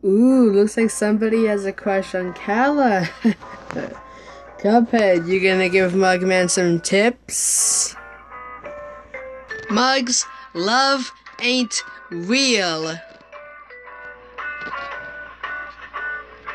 Ooh, looks like somebody has a crush on Kala. Cuphead, you gonna give Mugman some tips? Mugs, love ain't real.